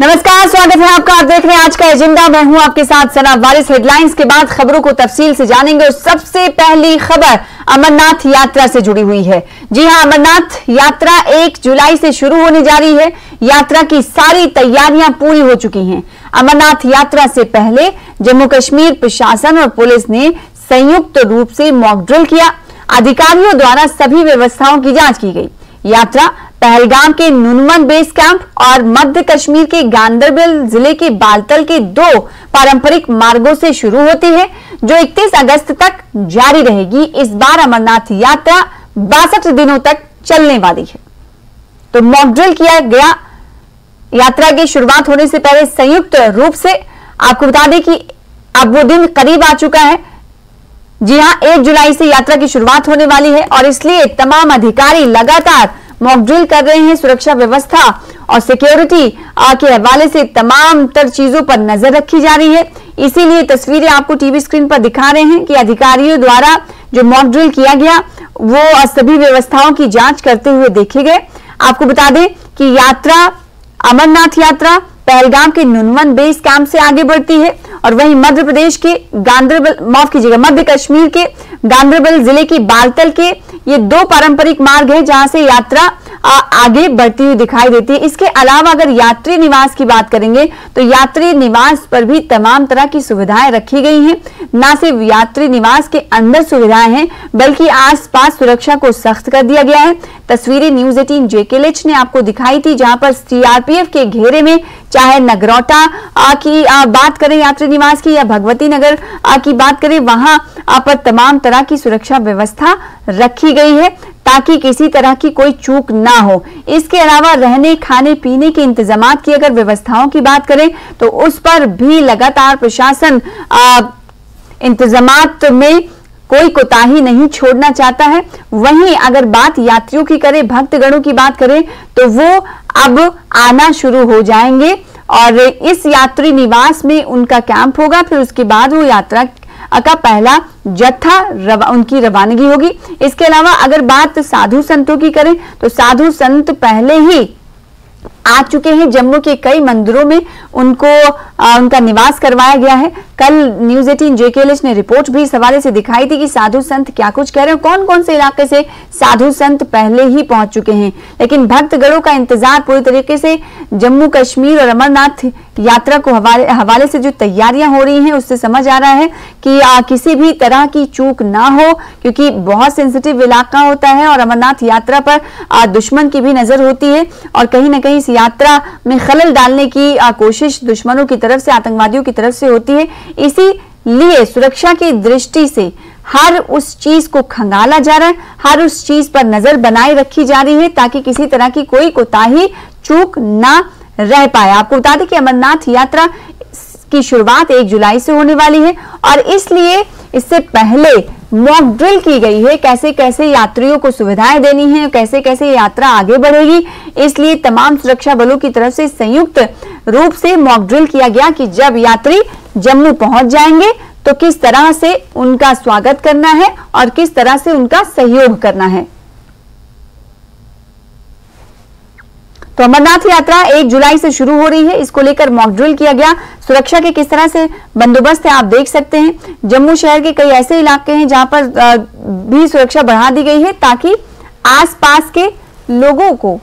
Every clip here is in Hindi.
नमस्कार, स्वागत है आपका। आप देख रहे हैं आज का एजेंडा। मैं हूं आपके साथ सना वारिस। हेडलाइंस के बाद खबरों को तफसील से जानेंगे और सबसे पहली खबर अमरनाथ यात्रा से जुड़ी हुई है। जी हां, अमरनाथ यात्रा 1 जुलाई से शुरू होने जा रही है। यात्रा की सारी तैयारियां पूरी हो चुकी हैं। अमरनाथ यात्रा से पहले जम्मू कश्मीर प्रशासन और पुलिस ने संयुक्त रूप से मॉक ड्रिल किया। अधिकारियों द्वारा सभी व्यवस्थाओं की जांच की गई। यात्रा पहलगाम के नुनवन बेस कैंप और मध्य कश्मीर के गांदरबल जिले के बालतल के 2 पारंपरिक मार्गों से शुरू होती है, जो 31 अगस्त तक जारी रहेगी। इस बार अमरनाथ यात्रा 62 दिनों तक चलने वाली है। तो मॉक ड्रिल किया गया। यात्रा की शुरुआत होने से पहले संयुक्त रूप से आपको बता दें कि अब वो दिन करीब आ चुका है। जी हां, 1 जुलाई से यात्रा की शुरुआत होने वाली है और इसलिए तमाम अधिकारी लगातार मॉक ड्रिल कर रहे हैं। सुरक्षा व्यवस्था और सिक्योरिटी के हवाले से तमाम तर चीजों पर नजर रखी जा रही है। इसीलिए तस्वीरें आपको टीवी स्क्रीन पर दिखा रहे हैं कि अधिकारियों द्वारा जो मॉक ड्रिल किया गया वो सभी व्यवस्थाओं की जांच करते हुए देखे गए। आपको बता दें कि यात्रा अमरनाथ यात्रा पहलगाम के नुनवन बेस कैंप से आगे बढ़ती है और वहीं मध्य प्रदेश के मध्य कश्मीर के गांदरबल जिले की बालतल के ये 2 पारंपरिक मार्ग हैं जहां से यात्रा आगे बढ़ती हुई दिखाई देती है। इसके अलावा अगर यात्री निवास की बात करेंगे तो यात्री निवास पर भी तमाम तरह की सुविधाएं रखी गई हैं। न सिर्फ यात्री निवास के अंदर सुविधाएं हैं बल्कि आसपास सुरक्षा को सख्त कर दिया गया है। तस्वीरें न्यूज 18 JKLH ने आपको दिखाई थी, जहां पर CRPF के घेरे में चाहे नगरोटा की बात करें यात्री निवास की या भगवती नगर की बात करें, वहां पर तमाम तरह की सुरक्षा व्यवस्था रखी गई है ताकि किसी तरह की कोई चूक ना हो। इसके अलावा रहने खाने पीने के इंतजामात की अगर व्यवस्थाओं की बात करें तो उस पर भी लगातार प्रशासन इंतजामात में कोई कोताही नहीं छोड़ना चाहता है। वहीं अगर बात यात्रियों की करें, भक्तगणों की बात करें तो वो अब आना शुरू हो जाएंगे और इस यात्री निवास में उनका कैंप होगा। फिर उसके बाद वो यात्रा का पहला जत्था उनकी रवानगी होगी। इसके अलावा अगर बात साधु संतों की करें तो साधु संत पहले ही आ चुके हैं। जम्मू के कई मंदिरों में उनका निवास करवाया गया है। कल न्यूज 18 JKLH ने रिपोर्ट भी इस हवाले से दिखाई थी कि साधु संत क्या कुछ कह रहे हैं, कौन कौन से इलाके से साधु संत पहले ही पहुंच चुके हैं। लेकिन भक्तगणों का इंतजार पूरी तरीके से जम्मू कश्मीर और अमरनाथ यात्रा को हवाले से जो तैयारियां हो रही हैं उससे समझ आ रहा है कि किसी भी तरह की चूक ना हो, क्योंकि बहुत सेंसिटिव इलाका होता है और अमरनाथ यात्रा पर दुश्मन की भी नजर होती है और कहीं ना कहीं इस यात्रा में खलल डालने की कोशिश दुश्मनों की तरफ से, आतंकवादियों की तरफ से होती है। इसीलिए सुरक्षा की दृष्टि से हर उस चीज को खंगाला जा रहा है, हर उस चीज पर नजर बनाए रखी जा रही है ताकि किसी तरह की कोई कोताही चूक ना रह पाए। आपको बता दें कि अमरनाथ यात्रा की शुरुआत 1 जुलाई से होने वाली है और इसलिए इससे पहले मॉक ड्रिल की गई है, कैसे कैसे यात्रियों को सुविधाएं देनी है, कैसे कैसे यात्रा आगे बढ़ेगी। इसलिए तमाम सुरक्षा बलों की तरफ से संयुक्त रूप से मॉक ड्रिल किया गया कि जब यात्री जम्मू पहुंच जाएंगे तो किस तरह से उनका स्वागत करना है और किस तरह से उनका सहयोग करना है। तो अमरनाथ यात्रा 1 जुलाई से शुरू हो रही है, इसको लेकर मॉक ड्रिल किया गया। सुरक्षा के किस तरह से बंदोबस्त है आप देख सकते हैं। जम्मू शहर के कई ऐसे इलाके हैं जहां पर भी सुरक्षा बढ़ा दी गई है ताकि आसपास के लोगों को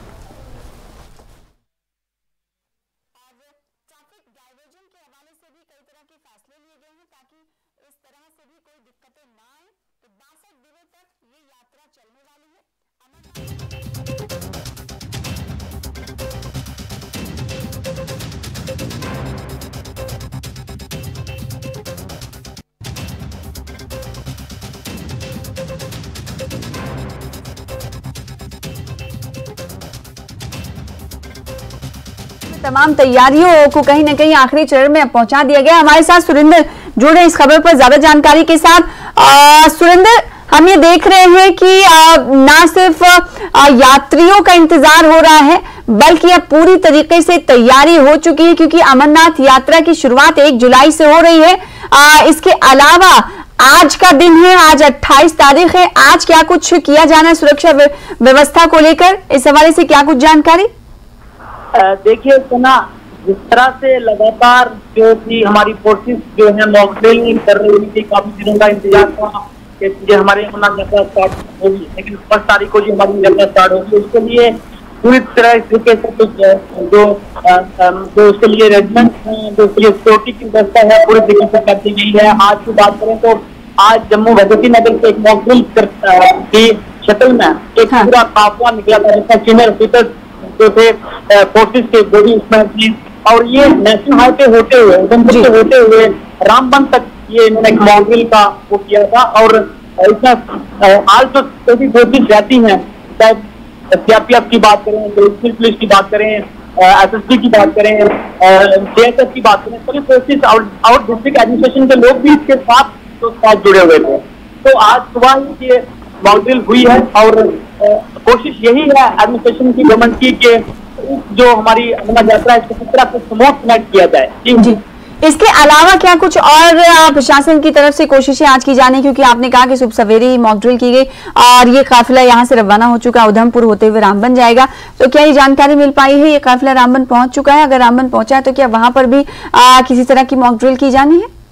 तमाम तैयारियों को कहीं ना कहीं आखिरी चरण में पहुंचा दिया गया। हमारे साथ सुरेंद्र जुड़े इस खबर पर ज्यादा जानकारी के साथ। सुरेंद्र, हम ये देख रहे हैं कि ना सिर्फ यात्रियों का इंतजार हो रहा है बल्कि अब पूरी तरीके से तैयारी हो चुकी है, क्योंकि अमरनाथ यात्रा की शुरुआत 1 जुलाई से हो रही है। इसके अलावा आज का दिन है, आज 28 तारीख है। आज क्या कुछ किया जाना है सुरक्षा व्यवस्था को लेकर, इस हवाले से क्या कुछ जानकारी? देखिए सुना, जिस तरह से लगातार जो थी हमारी फोर्सेस जो है मॉक ड्रिल कर रही थी, काफी दिनों का इंतजार था कि हमारी अमरनाथ यात्रा स्टार्ट होगी, लेकिन 1 तारीख को जो हमारी यात्रा स्टार्ट होगी उसके लिए पूरी तरह तरीके से कुछ जो उसके लिए अरेंजमेंट है, जो उसके लिए सिक्योरिटी की व्यवस्था है, पूरी तरीके से कर दी गई है। आज की बात करें तो आज जम्मू भगवती नगर से एक मॉक ड्रिल की शक्ल में एक पूरा काफिला निकला था, जिसका सीनियर ऑफिसर जो थे फोर्सेस के वो भी उसमें थी, और ये नेशनल हाईवे होते हुए उधमपुर से होते हुए रामबन तक ये इन्होंने एक मॉक ड्रिल का वो किया था। और इसमें आज जो सभी फोर्सेस रहती हैं, चाहे सीआरपीएफ की बात करें, पुलिस की बात करें, एसएसबी की बात करें, सीएसएफ की बात करें, सभी फोर्सेस और डिस्ट्रिक्ट एडमिनिस्ट्रेशन के लोग भी इसके साथ जुड़े हुए थे। तो आज सुबह ही ये मॉक ड्रिल हुई है और कोशिश यही है एडमिनिस्ट्रेशन की, गवर्नमेंट की, कि जो हमारी अमरनाथ यात्रा है इसको किस तरह से स्मूथ कनेक्ट किया जाए। जी, इसके अलावा क्या कुछ और प्रशासन की तरफ से कोशिशें आज की जाने, क्योंकि आपने कहा कि सुबह सवेरे ही मॉक ड्रिल की गई और ये काफिला यहाँ से रवाना हो चुका है, उधमपुर होते हुए रामबन जाएगा, तो क्या ये जानकारी मिल पाई है ये काफिला रामबन पहुंच चुका है? अगर रामबन पहुंचा है तो क्या वहां पर भी किसी तरह की मॉक ड्रिल की जानी है?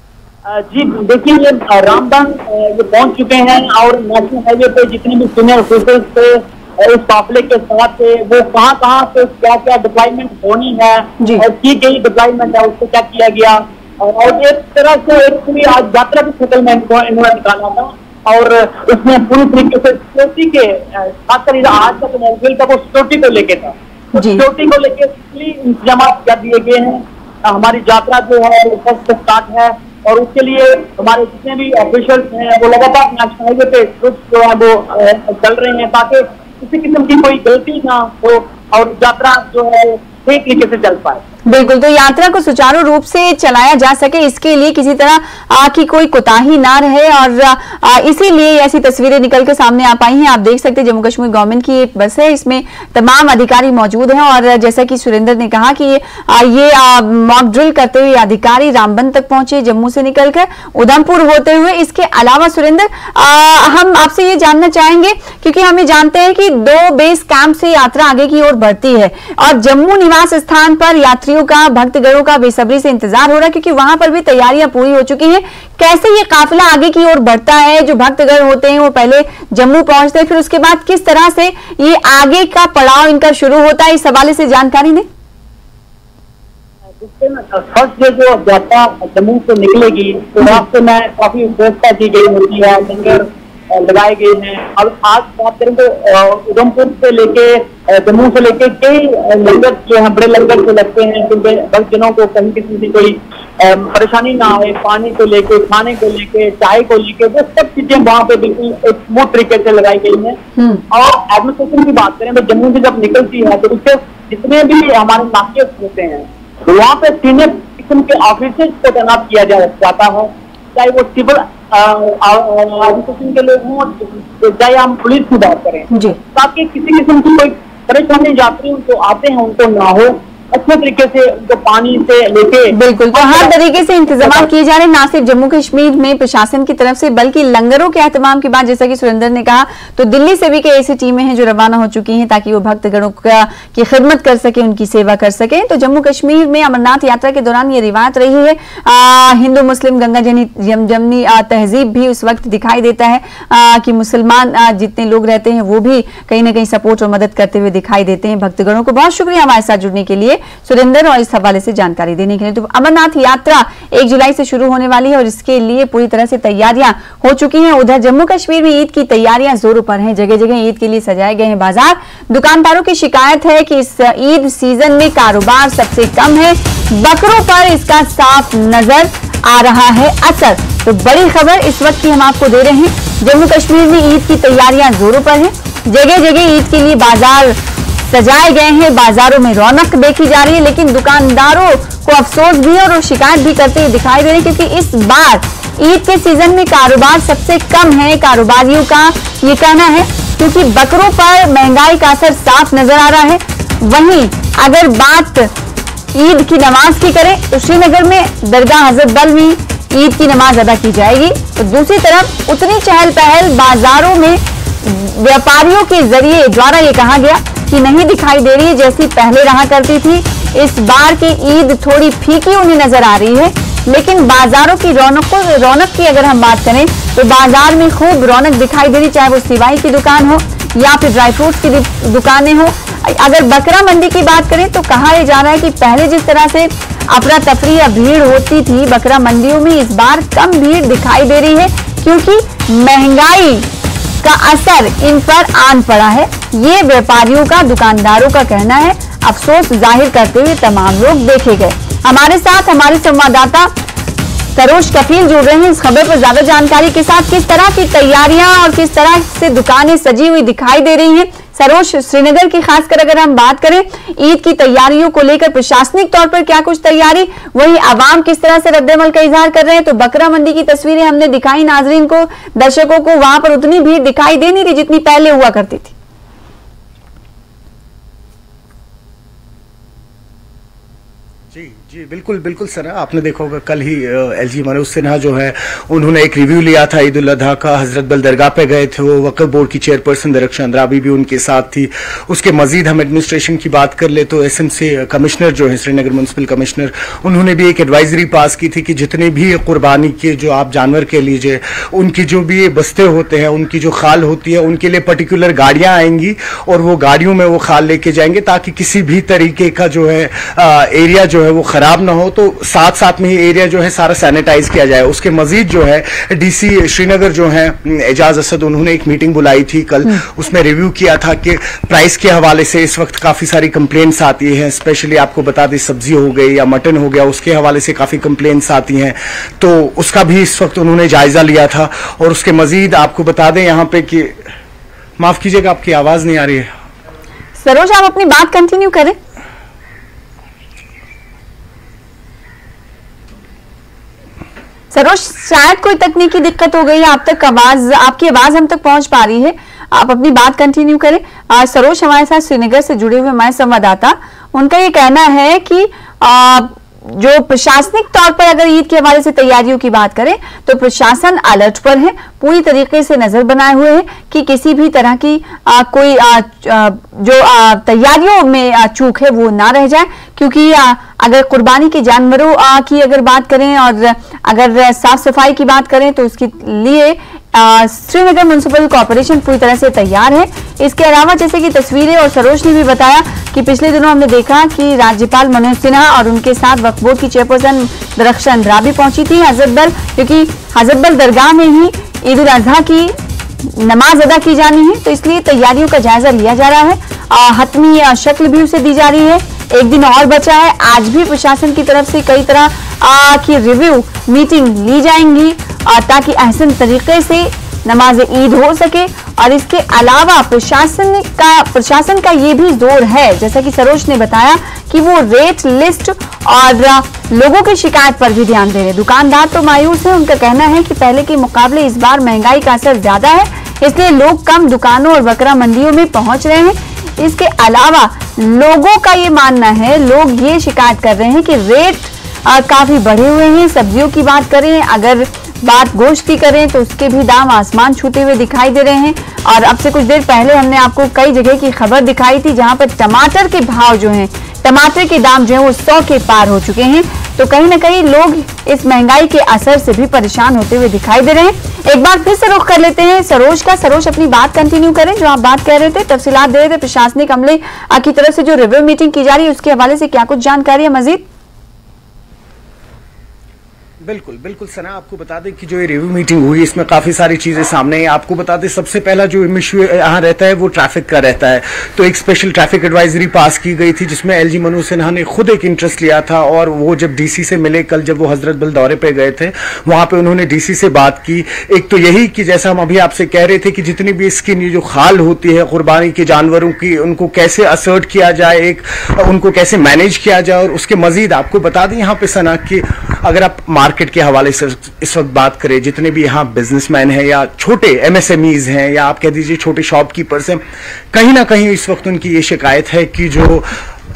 जी देखिए, ये रामबन ये पहुंच चुके हैं और नेशनल हाईवे पे जितने भी सीनियर ऑफिसर्स थे इस काफिले के साथ थे, वो कहाँ से क्या क्या डिप्लॉयमेंट होनी है और की गई डिप्लॉयमेंट है उसको क्या किया गया, और एक तरह से एक पूरी आज यात्रा की सेटलमेंट को इन्होंने निकाला था और उसमें पूरी तरीके से सिक्योरिटी के खासकर आज तक मॉक का वो सिक्योरिटी को लेके था, सिक्योरिटी को लेके इंतजाम कर दिए गए हैं। हमारी यात्रा जो है वो फर्स्ट स्टार्ट है और उसके लिए हमारे जितने भी ऑफिशियल्स हैं वो लगातार नेशनल हाईवे पे ट्रुप्स जो है वो चल रहे हैं ताकि किसी किस्म की कोई गलती ना हो और यात्रा जो है सही तरीके से चल पाए। बिल्कुल, तो यात्रा को सुचारू रूप से चलाया जा सके इसके लिए किसी तरह की कोई कोताही ना रहे और इसीलिए ऐसी तस्वीरें निकल के सामने आ पाई हैं। आप देख सकते हैं जम्मू कश्मीर गवर्नमेंट की एक बस है, इसमें तमाम अधिकारी मौजूद हैं और जैसा कि सुरेंद्र ने कहा कि ये मॉक ड्रिल करते हुए अधिकारी रामबन तक पहुंचे जम्मू से निकलकर उधमपुर होते हुए। इसके अलावा सुरेंद्र हम आपसे ये जानना चाहेंगे क्योंकि हमें जानते हैं कि 2 बेस कैंप से यात्रा आगे की ओर बढ़ती है और जम्मू निवास स्थान पर यात्रियों का, भक्तगणों का बेसब्री से इंतजार हो रहा है क्योंकि वहां पर भी तैयारियां पूरी हो चुकी हैं। कैसे ये काफिला आगे की ओर बढ़ता है? जो भक्तगण होते हैं वो पहले जम्मू पहुंचते हैं, फिर उसके बाद किस तरह से ये आगे का पड़ाव इनका शुरू होता है, इस हवाले से जानकारी दें। फर्स्ट डे जो यात्रा जम्मू से निकलेगी तो रास्ते में काफी व्यवस्था की गई होती है, लंगर लगाए गए हैं। और आज बात करें तो उधमपुर से लेके जम्मू से लेके कई लंगर जो है बड़े लंगर जो लगते हैं क्योंकि भक्तजनों को कहीं किसी की कोई परेशानी ना आए, पानी को लेके, खाने को लेके, चाय को लेके, वो सब चीजें वहाँ पे बिल्कुल एक स्मूथ तरीके से लगाई गई हैं। और एडमिनिस्ट्रेशन की बात करें तो जम्मू से जब निकलती है तो उससे जितने भी हमारे नाके होते हैं तो वहाँ पे सीनियर किस्म के ऑफिसर्स को तैनात किया जाता है, चाहे वो सिविल एडमिनिस्ट्रेशन के लोग हों, चाहे हम पुलिस की बात करें, ताकि किसी किस्म की कोई परेशानी यात्री उनको आते हैं उनको ना हो, अच्छे तरीके से उनको पानी से लेके। बिल्कुल, तो हर तरीके से इंतजाम किए जा रहे हैं, ना सिर्फ जम्मू कश्मीर में प्रशासन की तरफ से बल्कि लंगरों के एहतमाम की बात जैसा कि सुरेंद्र ने कहा तो दिल्ली से भी कई ऐसी टीमें हैं जो रवाना हो चुकी हैं ताकि वो भक्तगणों की खिदमत कर सके, उनकी सेवा कर सके। तो जम्मू कश्मीर में अमरनाथ यात्रा के दौरान ये रिवायत रही है, हिंदू मुस्लिम गंगा जमनी तहजीब भी उस वक्त दिखाई देता है कि मुसलमान जितने लोग रहते हैं वो भी कहीं ना कहीं सपोर्ट और मदद करते हुए दिखाई देते हैं भक्तगणों को। बहुत शुक्रिया हमारे साथ जुड़ने के लिए सुरेंद्र और इस हवाले से जानकारी देने के लिए। तो अमरनाथ यात्रा 1 जुलाई से शुरू होने वाली है और इसके लिए पूरी तरह से तैयारियां हो चुकी हैं। उधर जम्मू कश्मीर में ईद की तैयारियां जोरों पर हैं, जगह जगह ईद के लिए सजाए गए हैं बाजार। दुकानदारों की शिकायत है कि इस ईद सीजन में कारोबार सबसे कम है, बकरों पर इसका साफ नजर आ रहा है असर। तो बड़ी खबर इस वक्त की हम आपको दे रहे हैं, जम्मू कश्मीर में ईद की तैयारियां जोरों पर है, जगह जगह ईद के लिए बाजार सजाए गए हैं, बाजारों में रौनक देखी जा रही है, लेकिन दुकानदारों को अफसोस भी है और वो शिकायत भी करते हुए दिखाई दे रहे हैं क्योंकि इस बार ईद के सीजन में कारोबार सबसे कम है, कारोबारियों का ये कहना है, क्योंकि बकरों पर महंगाई का असर साफ नजर आ रहा है। वहीं अगर बात ईद की नमाज की करें तो श्रीनगर में दरगाह हजरत बल में ईद की नमाज अदा की जाएगी, तो दूसरी तरफ उतनी चहल पहल बाजारों में व्यापारियों के जरिए द्वारा ये कहा गया कि नहीं दिखाई दे रही है जैसी पहले रहा करती थी। इस बार की ईद थोड़ी फीकी उन्हें नजर आ रही है, लेकिन बाजारों की रौनक की अगर हम बात करें तो बाजार में खूब रौनक दिखाई दे रही, चाहे वो सिवाई की दुकान हो या फिर ड्राई फ्रूट्स की दुकानें हो। अगर बकरा मंडी की बात करें तो कहा यह जा रहा है कि पहले जिस तरह से अफरा तफरी या भीड़ होती थी बकरा मंडियों में, इस बार कम भीड़ दिखाई दे रही है क्योंकि महंगाई का असर इन पर आन पड़ा है। ये व्यापारियों का, दुकानदारों का कहना है। अफसोस जाहिर करते हुए तमाम लोग देखे गए। हमारे साथ हमारे संवाददाता सरोज कफील जुड़ रहे हैं इस खबर पर ज्यादा जानकारी के साथ। किस तरह की तैयारियां और किस तरह से दुकानें सजी हुई दिखाई दे रही हैं? सरोज, श्रीनगर की खासकर अगर हम बात करें ईद की तैयारियों को लेकर प्रशासनिक तौर पर क्या कुछ तैयारी, वही आवाम किस तरह से रद्द-ए-अमल का इजहार कर रहे हैं? तो बकरा मंडी की तस्वीरें हमने दिखाई नाजरीन को, दर्शकों को, वहां पर उतनी भीड़ दिखाई दे नहीं रही जितनी पहले हुआ करती थी। जी बिल्कुल बिल्कुल सर, आपने देखा होगा कल ही एलजी मनोज सिन्हा जो है उन्होंने एक रिव्यू लिया था ईद उल अजहा का। हजरत बल दरगाह पे गए थे, वो वक्फ बोर्ड की चेयरपर्सन दरख्शान अंद्राबी भी उनके साथ थी। उसके मजीद हम एडमिनिस्ट्रेशन की बात कर ले तो एसएमसी कमिश्नर जो है, श्रीनगर म्यूनसिपल कमिश्नर, उन्होंने भी एक एडवाइजरी पास की थी कि जितने भी कुर्बानी के जो आप जानवर कह लीजिए, उनकी जो भी बस्ते होते हैं, उनकी जो खाल होती है, उनके लिए पर्टिकुलर गाड़ियां आएंगी और वो गाड़ियों में वो खाल लेके जाएंगे ताकि किसी भी तरीके का जो है एरिया जो है वो खराब ना हो। तो साथ साथ में ही एरिया जो है सारा सैनिटाइज किया जाए। उसके मजीद जो है डीसी श्रीनगर जो है एजाज असद, उन्होंने एक मीटिंग बुलाई थी कल, उसमें रिव्यू किया था कि प्राइस के हवाले से इस वक्त काफी सारी कंप्लेंट्स आती हैं। स्पेशली आपको बता दें सब्जी हो गई या मटन हो गया, उसके हवाले से काफी कंप्लेंट्स आती हैं, तो उसका भी इस वक्त उन्होंने जायजा लिया था। और उसके मजीद आपको बता दें यहाँ पे कि, माफ कीजिएगा आपकी आवाज नहीं आ रही है सरोज, आप अपनी बात कंटिन्यू करें। सरोज, शायद कोई तकनीकी दिक्कत हो गई है, आप तक आपकी आवाज हम तक पहुंच पा रही है, आप अपनी बात कंटिन्यू करें। सरोज हमारे साथ श्रीनगर से जुड़े हुए हमारे संवाददाता, उनका ये कहना है कि जो प्रशासनिक तौर पर अगर ईद के हवाले से तैयारियों की बात करें तो प्रशासन अलर्ट पर है, पूरी तरीके से नजर बनाए हुए है कि किसी भी तरह की कोई जो तैयारियों में चूक है वो ना रह जाए। क्योंकि अगर कुर्बानी के जानवरों की अगर बात करें और अगर साफ सफाई की बात करें तो उसके लिए श्रीनगर म्युनिसिपल कॉर्पोरेशन पूरी तरह से तैयार है। इसके अलावा जैसे कि तस्वीरें और सरोज ने भी बताया कि पिछले दिनों हमने देखा कि राज्यपाल मनोज सिन्हा और उनके साथ वक्फ बोर्ड की चेयरपर्सन दरख्शान अंद्राबी पहुंची थी हजरत बल, क्योंकि हजरत बल दरगाह में ही ईद उल अजहा की नमाज अदा की जानी है, तो इसलिए तैयारियों का जायजा लिया जा रहा है। हतमी शक्ल भी उसे दी जा रही है। एक दिन और बचा है, आज भी प्रशासन की तरफ से कई तरह की रिव्यू मीटिंग ली जाएंगी ताकि अहसन तरीके से नमाज ईद हो सके। और इसके अलावा प्रशासन का ये भी जोर है, जैसा कि सरोज ने बताया, कि वो रेट लिस्ट और लोगों की शिकायत पर भी ध्यान दे रहे। दुकानदार तो मायूस है, उनका कहना है कि पहले के मुकाबले इस बार महंगाई का असर ज्यादा है, इसलिए लोग कम दुकानों और बकरा मंडियों में पहुंच रहे हैं। इसके अलावा लोगों का ये मानना है, लोग ये शिकायत कर रहे हैं कि रेट काफी बढ़े हुए हैं। सब्जियों की बात करें, अगर बात गोश्त की करें तो उसके भी दाम आसमान छूते हुए दिखाई दे रहे हैं। और अब से कुछ देर पहले हमने आपको कई जगह की खबर दिखाई थी जहां पर टमाटर के भाव जो हैं, टमाटर के दाम जो है वो 100 के पार हो चुके हैं। तो कहीं ना कहीं लोग इस महंगाई के असर से भी परेशान होते हुए दिखाई दे रहे हैं। एक बार फिर से रुख कर लेते हैं सरोज का। सरोज अपनी बात कंटिन्यू करें, जो आप बात कह रहे थे, तफसीलात दे रहे थे प्रशासनिक अमले की तरफ से जो रिव्यू मीटिंग की जा रही है उसके हवाले से क्या कुछ जानकारी है मजीद? बिल्कुल बिल्कुल सना, आपको बता दें कि जो ये रिव्यू मीटिंग हुई इसमें काफी सारी चीजें सामने आई। आपको बता दें सबसे पहला जो इशू यहाँ रहता है वो ट्रैफिक का रहता है। तो एक स्पेशल ट्रैफिक एडवाइजरी पास की गई थी जिसमें एलजी मनोज सिन्हा ने खुद एक इंटरेस्ट लिया था। और वो जब डीसी से मिले कल, जब वो हजरत बल दौरे पे गए थे, वहां पे उन्होंने डीसी से बात की। एक तो यही कि जैसा हम अभी आपसे कह रहे थे कि जितनी भी इसकी जो खाल होती है कुर्बानी के जानवरों की, उनको कैसे असर्ट किया जाए, एक उनको कैसे मैनेज किया जाए। और उसके मजीद आपको बता दें यहाँ पे सना कि अगर आप मार्केट के हवाले से इस वक्त बात करें, जितने भी यहाँ बिजनेसमैन हैं या छोटे एमएसएमईज हैं या आप कह दीजिए छोटे शॉपकीपर्स हैं, कहीं ना कहीं इस वक्त उनकी ये शिकायत है कि जो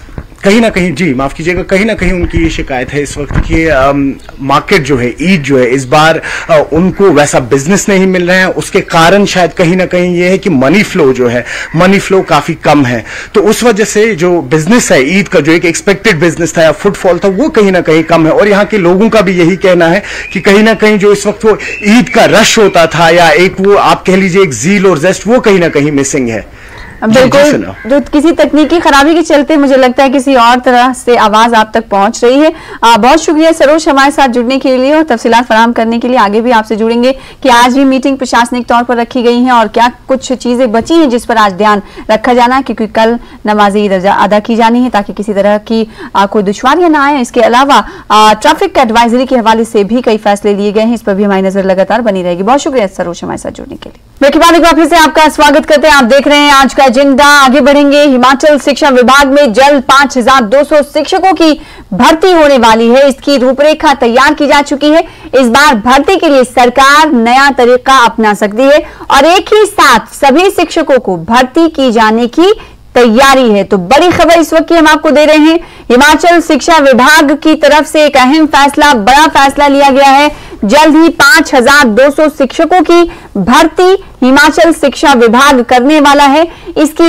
कहीं ना कहीं, जी माफ कीजिएगा, कहीं ना कहीं उनकी ये शिकायत है इस वक्त कि मार्केट जो है, ईद जो है, इस बार उनको वैसा बिजनेस नहीं मिल रहा है। उसके कारण शायद कहीं ना कहीं ये है कि मनी फ्लो जो है, मनी फ्लो काफी कम है। तो उस वजह से जो बिजनेस है ईद का, जो एक एक्सपेक्टेड बिजनेस था या फुटफॉल था, वो कहीं ना कहीं कम है। और यहाँ के लोगों का भी यही कहना है कि कहीं ना कहीं जो इस वक्त वो ईद का रश होता था, या एक वो आप कह लीजिए एक जील और जेस्ट, वो कहीं ना कहीं मिसिंग है। बिल्कुल, जो किसी तकनीकी खराबी के चलते मुझे लगता है किसी और तरह से आवाज आप तक पहुंच रही है। बहुत शुक्रिया सरोज हमारे साथ जुड़ने के लिए और तफसीलात फराहम करने के लिए। आगे भी आपसे जुड़ेंगे कि आज भी मीटिंग प्रशासनिक तौर पर रखी गई है और क्या कुछ चीजें बची हैं जिस पर आज ध्यान रखा जाना है, क्योंकि कल नमाज ईद अदा की जानी है ताकि किसी तरह की कोई दुश्वारियां ना आए। इसके अलावा ट्रैफिक एडवाइजरी के हवाले से भी कई फैसले लिए गए हैं, इस पर भी हमारी नजर लगातार बनी रहेगी। बहुत शुक्रिया सरोज हमारे साथ जुड़ने के लिए। एक बार फिर से आपका स्वागत करते हैं। आप देख रहे हैं आज का एजेंडा। आगे बढ़ेंगे। हिमाचल शिक्षा विभाग में जल्द 5200 शिक्षकों की भर्ती होने वाली है। इसकी रूपरेखा तैयार की जा चुकी है। इस बार भर्ती के लिए सरकार नया तरीका अपना सकती है और एक ही साथ सभी शिक्षकों को भर्ती की जाने की तैयारी है। तो बड़ी खबर इस वक्त की हम आपको दे रहे हैं। हिमाचल शिक्षा विभाग की तरफ से एक अहम फैसला, बड़ा फैसला लिया गया है। जल्द ही 5200 शिक्षकों की भर्ती हिमाचल शिक्षा विभाग करने वाला है। इसकी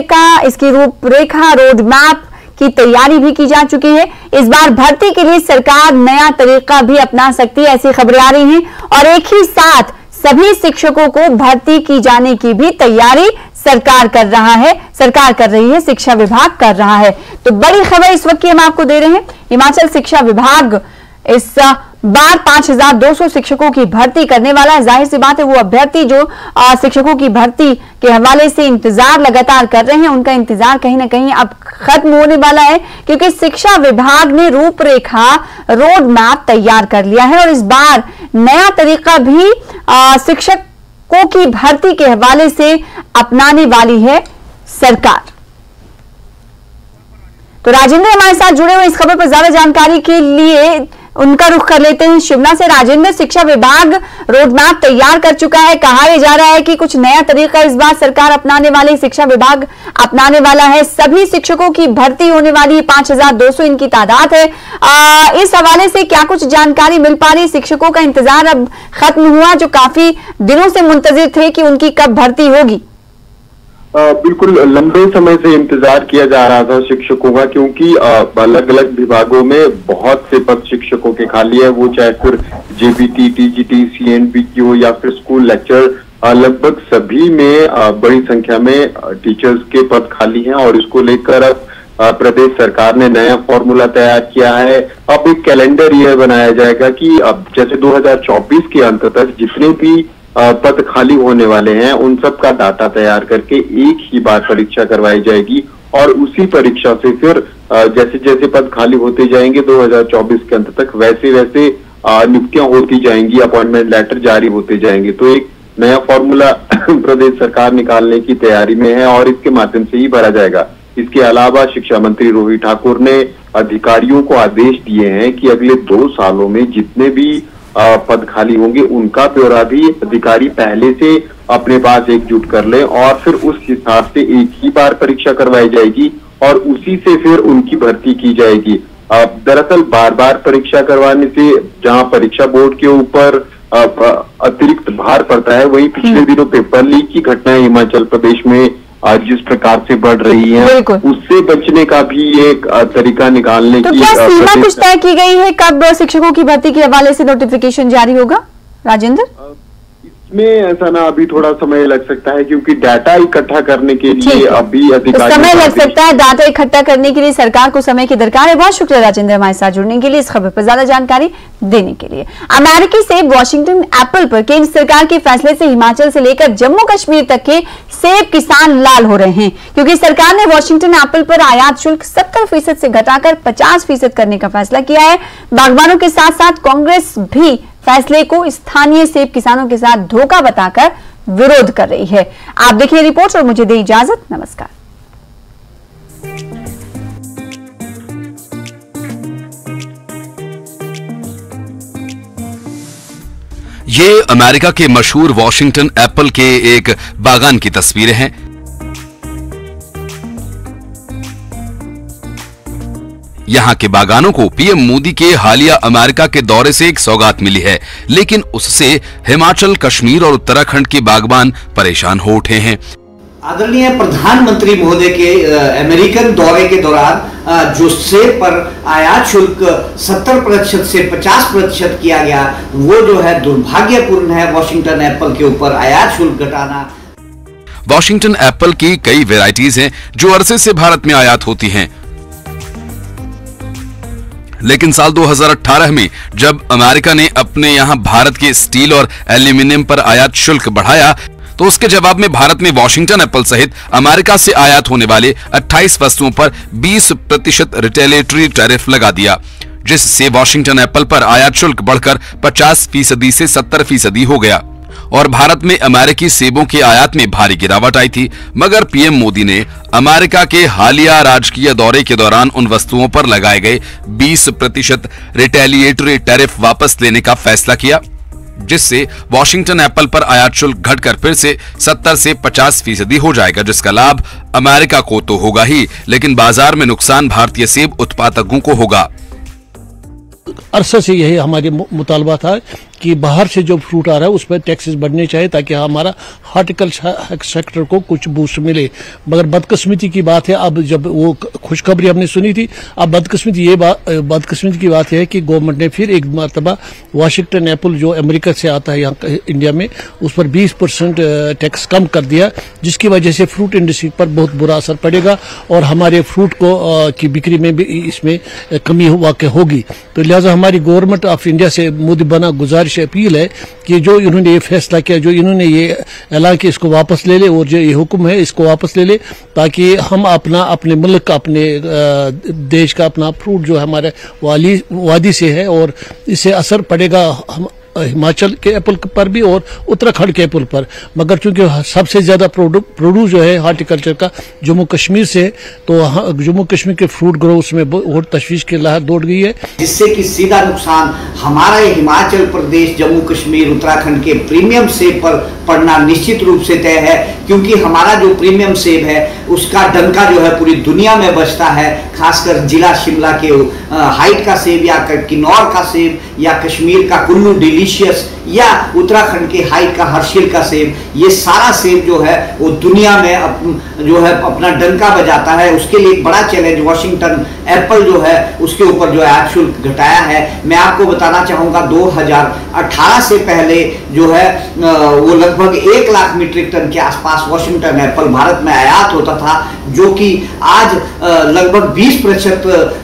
रूपरेखा रोड मैप की तैयारी भी की जा चुकी है। इस बार भर्ती के लिए सरकार नया तरीका भी अपना सकती है, ऐसी खबरें आ रही हैं। और एक ही साथ सभी शिक्षकों को भर्ती की जाने की भी तैयारी सरकार कर रही है, शिक्षा विभाग कर रहा है। तो बड़ी खबर इस वक्त की हम आपको दे रहे हैं। हिमाचल शिक्षा विभाग इस बार 5200 शिक्षकों की भर्ती करने वाला है। जाहिर सी बात है वो अभ्यर्थी जो शिक्षकों की भर्ती के हवाले से इंतजार लगातार कर रहे हैं, उनका इंतजार कहीं ना कहीं अब खत्म होने वाला है, क्योंकि शिक्षा विभाग ने रूपरेखा रोड मैप तैयार कर लिया है। और इस बार नया तरीका भी शिक्षकों की भर्ती के हवाले से अपनाने वाली है सरकार। तो राजेंद्र हमारे साथ जुड़े हुए इस खबर पर ज्यादा जानकारी के लिए उनका रुख कर लेते हैं शिमला से। राजेंद्र, शिक्षा विभाग रोड मैप तैयार कर चुका है, कहा यह जा रहा है कि कुछ नया तरीका इस बार सरकार अपनाने वाली, शिक्षा विभाग अपनाने वाला है। सभी शिक्षकों की भर्ती होने वाली है, 5200 इनकी तादाद है। इस हवाले से क्या कुछ जानकारी मिल पा रही? शिक्षकों का इंतजार अब खत्म हुआ, जो काफी दिनों से मुंतजिर थे कि उनकी कब भर्ती होगी? बिल्कुल, लंबे समय से इंतजार किया जा रहा था शिक्षकों का, क्योंकि अलग अलग विभागों में बहुत से पद शिक्षकों के खाली है। वो चाहे फिर जेबीटी, टीजीटी, सीएनबी हो या फिर स्कूल लेक्चर, लगभग सभी में बड़ी संख्या में टीचर्स के पद खाली हैं। और इसको लेकर अब प्रदेश सरकार ने नया फॉर्मूला तैयार किया है। अब एक कैलेंडर ईयर बनाया जाएगा कि अब जैसे 2024 के अंत तक जितने भी पद खाली होने वाले हैं उन सब का डाटा तैयार करके एक ही बार परीक्षा करवाई जाएगी। और उसी परीक्षा से फिर जैसे जैसे पद खाली होते जाएंगे 2024 के अंत तक वैसे वैसे नियुक्तियां होती जाएंगी, अपॉइंटमेंट लेटर जारी होते जाएंगे। तो एक नया फॉर्मूला प्रदेश सरकार निकालने की तैयारी में है और इसके माध्यम से ही भरा जाएगा। इसके अलावा शिक्षा मंत्री रोहित ठाकुर ने अधिकारियों को आदेश दिए हैं कि अगले 2 सालों में जितने भी पद खाली होंगे उनका ब्यौरा भी अधिकारी पहले से अपने पास एकजुट कर ले और फिर उस हिसाब से एक ही बार परीक्षा करवाई जाएगी और उसी से फिर उनकी भर्ती की जाएगी। दरअसल बार बार परीक्षा करवाने से जहां परीक्षा बोर्ड के ऊपर अतिरिक्त भार पड़ता है, वहीं पिछले दिनों पेपर लीक की घटनाएं हिमाचल प्रदेश में जिस प्रकार से बढ़ रही है, उससे बचने का भी एक तरीका निकालने की क्या सीमा कुछ तय की गई है? कब शिक्षकों की भर्ती के हवाले से नोटिफिकेशन जारी होगा राजेंद्र? इसमें ऐसा ना अभी थोड़ा समय लग सकता है, क्योंकि डाटा इकट्ठा करने के लिए अभी अधिकारी समय लग सकता है। डाटा इकट्ठा करने के लिए सरकार को समय की दरकार है। बहुत शुक्रिया राजेंद्र हमारे साथ जुड़ने के लिए, इस खबर पर ज्यादा जानकारी देने के लिए। अमेरिकी सेब वॉशिंगटन एप्पल पर केंद्र सरकार के फैसले से हिमाचल से लेकर जम्मू कश्मीर तक के सेब किसान लाल हो रहे हैं, क्योंकि सरकार ने वॉशिंगटन एप्पल पर आयात शुल्क 70% से घटाकर 50% करने का फैसला किया है। बागवानों के साथ साथ कांग्रेस भी फैसले को स्थानीय सेब किसानों के साथ धोखा बताकर विरोध कर रही है। आप देखिए रिपोर्ट और मुझे दें इजाजत। नमस्कार। ये अमेरिका के मशहूर वॉशिंगटन एप्पल के एक बागान की तस्वीरें हैं। यहाँ के बागानों को पीएम मोदी के हालिया अमेरिका के दौरे से एक सौगात मिली है, लेकिन उससे हिमाचल, कश्मीर और उत्तराखंड के बागबान परेशान हो उठे हैं। आदरणीय प्रधानमंत्री महोदय के अमेरिकन दौरे के दौरान जो सेब पर आयात शुल्क 70% से 50% किया गया, वो जो है दुर्भाग्यपूर्ण है। वॉशिंगटन एप्पल के ऊपर आयात शुल्क घटाना। वॉशिंगटन एप्पल की कई वेराइटीज हैं जो अरसे से भारत में आयात होती हैं, लेकिन साल 2018 में जब अमेरिका ने अपने यहां भारत के स्टील और एल्यूमिनियम पर आयात शुल्क बढ़ाया, तो उसके जवाब में भारत ने वॉशिंगटन एप्पल सहित अमेरिका से आयात होने वाले 28 वस्तुओं पर 20% रिटेलिएटरी टैरिफ लगा दिया, जिससे वॉशिंगटन एप्पल पर आयात शुल्क बढ़कर 50% से 70% हो गया और भारत में अमेरिकी सेबों के आयात में भारी गिरावट आई थी। मगर पीएम मोदी ने अमेरिका के हालिया राजकीय दौरे के दौरान उन वस्तुओं पर लगाए गए 20% रिटेलिएटरी टैरिफ वापस लेने का फैसला किया, जिससे वॉशिंगटन एप्पल पर आयात शुल्क घटकर फिर से 70 से 50% हो जाएगा, जिसका लाभ अमेरिका को तो होगा ही, लेकिन बाजार में नुकसान भारतीय सेब उत्पादकों को होगा। अरसे से यही हमारी मुतालबा था कि बाहर से जो फ्रूट आ रहा है उस पर टैक्सेस बढ़ने चाहिए ताकि हमारा हॉर्टिकल्चर सेक्टर को कुछ बूस्ट मिले। मगर बदकिस्मती की बात है, अब जब वो खुशखबरी हमने सुनी थी, अब बदकिस्मती की बात है कि गवर्नमेंट ने फिर एक मरतबा वॉशिंगटन एप्पल जो अमेरिका से आता है यहाँ इंडिया में, उस पर 20% टैक्स कम कर दिया, जिसकी वजह से फ्रूट इंडस्ट्री पर बहुत बुरा असर पड़ेगा और हमारे फ्रूट को की बिक्री में भी इसमें कमी वाक़ई होगी। तो लिहाजा हमारी गवर्नमेंट ऑफ इंडिया से मोदी बना गुजारिश अपील है कि जो इन्होंने ये फैसला किया, जो इन्होंने ये ऐलान किया, इसको वापस ले ले और जो ये हुक्म है इसको वापस ले ले, ताकि हम अपने मुल्क का, अपने देश का अपना फ्रूट जो हमारे वादी से है और इससे असर पड़ेगा हिमाचल के एप्पल पर भी और उत्तराखंड के एप्पल पर। मगर चूंकि सबसे ज्यादा प्रोड्यूस जो है हॉर्टिकल्चर का जम्मू कश्मीर से, तो जम्मू कश्मीर के फ्रूट ग्रो उसमें बहुत तशवीश की लहर दौड़ गई है, जिससे कि सीधा नुकसान हमारा हिमाचल प्रदेश, जम्मू कश्मीर, उत्तराखंड के प्रीमियम सेब पर पड़ना निश्चित रूप से तय है, क्योंकि हमारा जो प्रीमियम सेब है उसका डंका जो है पूरी दुनिया में बजता है। खासकर जिला शिमला के हाइट का सेब या किन्नौर का सेब या कश्मीर का कुल्लू डिलीशियस या उत्तराखंड के हाइट का हर्षिल का सेब, ये सारा सेब जो है वो दुनिया में जो है अपना डंका बजाता है। उसके लिए एक बड़ा चैलेंज वॉशिंगटन एप्पल जो है उसके ऊपर जो आयात शुल्क घटाया है। मैं आपको बताना चाहूंगा 2018 से पहले जो है वो लगभग 1 लाख मीट्रिक टन के आसपास वॉशिंगटन एप्पल भारत में आयात होता था, जो कि आज लगभग 20%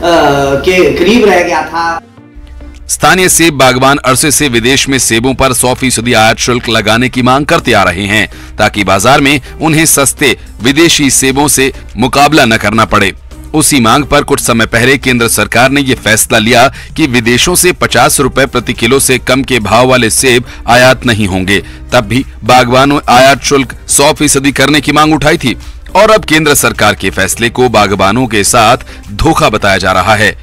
के करीब रह गया था। स्थानीय सेब बागवान अरसे से विदेश में सेबों पर 100% आयात शुल्क लगाने की मांग करते आ रहे हैं, ताकि बाजार में उन्हें सस्ते विदेशी सेबों से मुकाबला न करना पड़े। उसी मांग पर कुछ समय पहले केंद्र सरकार ने यह फैसला लिया कि विदेशों से 50 रुपए प्रति किलो से कम के भाव वाले सेब आयात नहीं होंगे। तब भी बागवानों आयात शुल्क 100% करने की मांग उठाई थी और अब केंद्र सरकार के फैसले को बागबानों के साथ धोखा बताया जा रहा है।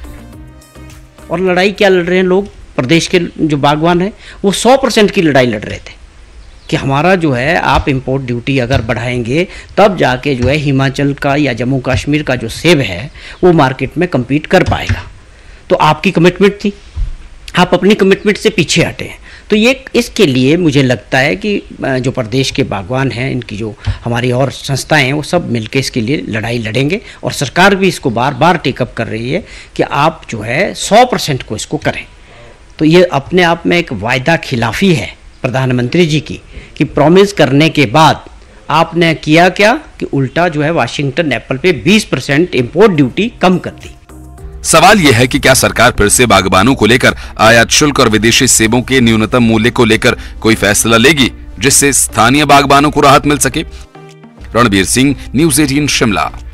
और लड़ाई क्या लड़ रहे हैं लोग? प्रदेश के जो बागवान हैं वो 100% की लड़ाई लड़ रहे थे कि हमारा जो है आप इंपोर्ट ड्यूटी अगर बढ़ाएंगे तब जाके जो है हिमाचल का या जम्मू कश्मीर का जो सेब है वो मार्केट में compete कर पाएगा। तो आपकी कमिटमेंट थी, आप अपनी कमिटमेंट से पीछे हटे हैं। तो ये इसके लिए मुझे लगता है कि जो प्रदेश के बागवान हैं, इनकी जो हमारी और संस्थाएं हैं, वो सब मिलकर इसके लिए लड़ाई लड़ेंगे और सरकार भी इसको बार बार टेकअप कर रही है कि आप जो है 100% को इसको करें। तो ये अपने आप में एक वायदा खिलाफी है प्रधानमंत्री जी की कि प्रॉमिस करने के बाद आपने किया क्या कि उल्टा जो है वॉशिंगटन एप्पल पे 20% इंपोर्ट ड्यूटी कम कर दी। सवाल यह है कि क्या सरकार फिर से बागबानों को लेकर आयात शुल्क और विदेशी सेबों के न्यूनतम मूल्य को लेकर कोई फैसला लेगी, जिससे स्थानीय बागबानों को राहत मिल सके। रणबीर सिंह, न्यूज़ 18 शिमला।